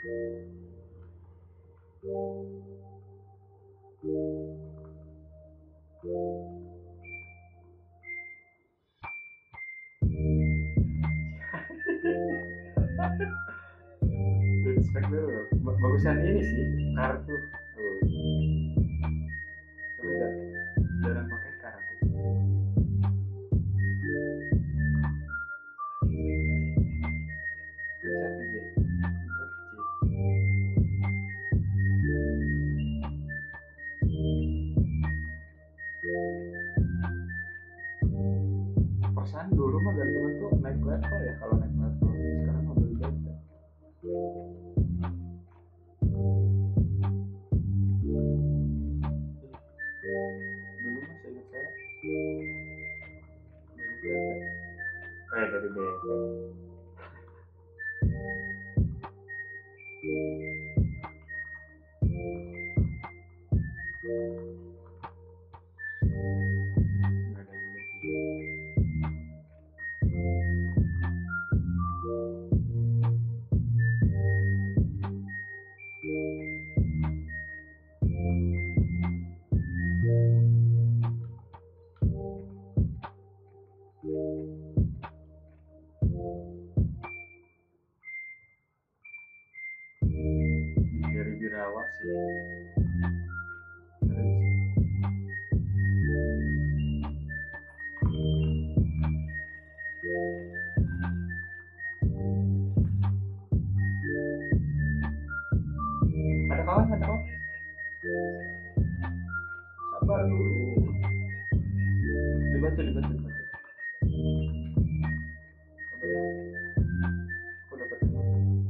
Respect dulu. Bagusan ini sih kartu. Oh, coba jarang pakai kartu. Pencet J. Pencet J. Perasaan dulu mah gantungan tuh naik level ya, kalau naik level. Sekarang mah beli beda. Dulu mah seingat saya dari BT. Dari BT. Nggak ada yang lebih. Dari Birawa sih. Dari ada kawan, ada kawan. Sabar dulu. Dibantu, dibantu, dibantu. Sabar ya. Aku dapat ini.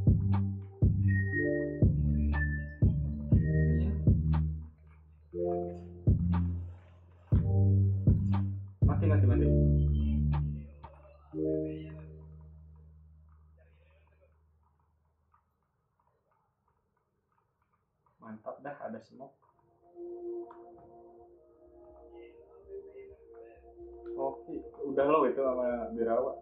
Mati, mati, mati. Mantap dah, ada smoke. Oke, udah lo itu sama Birawa.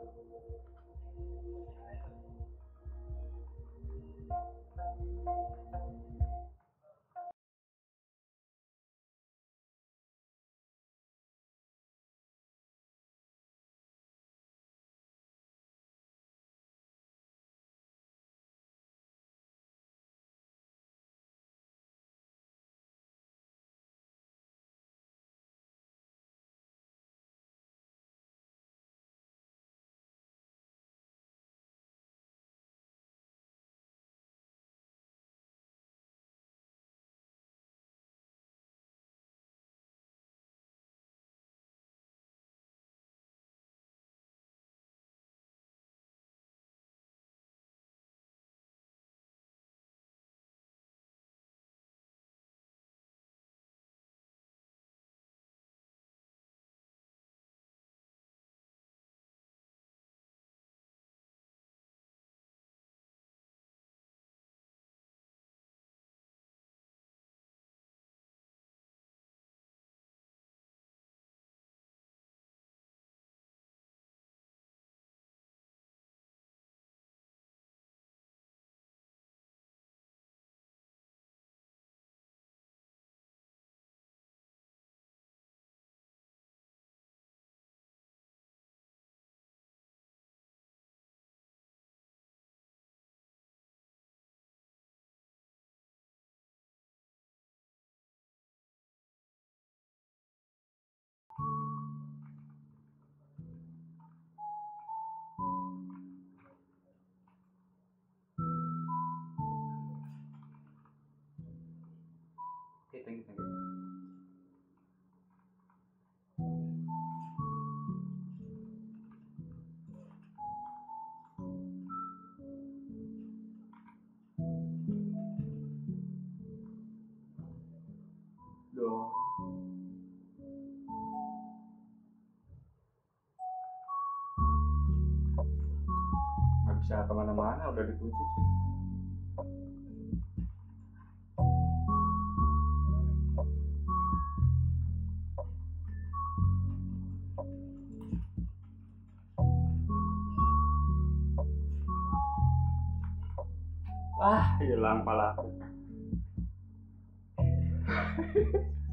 Oke, thank you, thank you. Dong. Nggak bisa kemana-mana, udah dikunci sih. hilang pala aku.